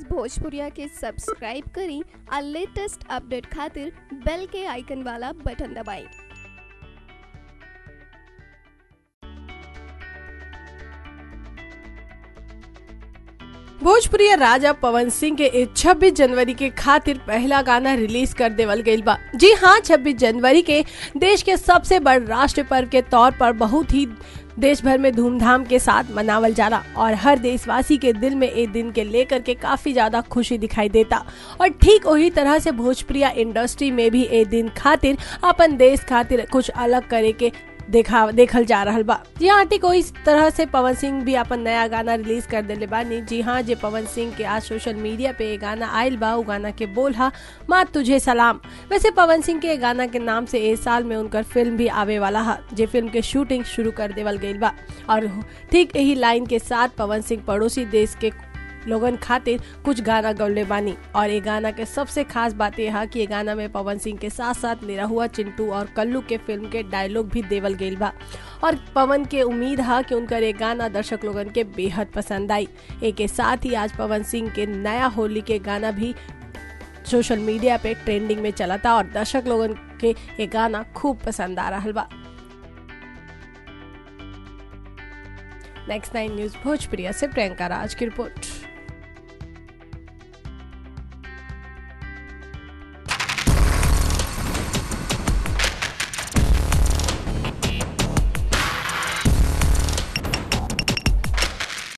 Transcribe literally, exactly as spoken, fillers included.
News भोजपुरिया के subscribe करी और लेटेस्ट अपडेट खातिर बेल के आइकन वाला बटन दबाएं। भोजपुरिया राजा पवन सिंह के छब्बीस जनवरी के खातिर पहला गाना रिलीज कर देवल गईल बा। जी हाँ, छब्बीस जनवरी के देश के सबसे बड़ राष्ट्र पर्व के तौर पर बहुत ही देश भर में धूमधाम के साथ मनावल जाला और हर देशवासी के दिल में एक दिन के लेकर के काफी ज्यादा खुशी दिखाई देता। और ठीक वही तरह से भोजपुरिया इंडस्ट्री में भी एक दिन खातिर अपन देश खातिर कुछ अलग करे के देखा देखल जा रहा बा। जी हाँ, ठीक वही तरह से पवन सिंह भी अपन नया गाना रिलीज कर देले बानी। जी हाँ, जे पवन सिंह के आज सोशल मीडिया पे एक गाना आयल बा, उ गाना के बोल हा माँ तुझे सलाम। वैसे पवन सिंह के गाना के नाम से इस साल में उनकर फिल्म भी आवे वाला है, जे फिल्म के शूटिंग शुरू कर देवल गईल बा। और ठीक यही लाइन के साथ पवन सिंह पड़ोसी देश के लोगन खातिर कुछ गाना गौले बानी। और ये गाना के सबसे खास बात यह है कि ये गाना में पवन सिंह के साथ साथ निरहुआ, चिंटू और कल्लू के फिल्म के डायलॉग भी देवल गईल बा। और पवन के उम्मीद है कि उनका ये गाना दर्शक लोगन के बेहद पसंद आई। एक के साथ ही आज पवन सिंह के नया होली के गाना भी सोशल मीडिया पे ट्रेंडिंग में चला था और दर्शक लोगन के ये गाना खूब पसंद आ रहा बा। नेक्स्ट नाइन न्यूज भोजपुरिया से प्रियंका राज की रिपोर्ट।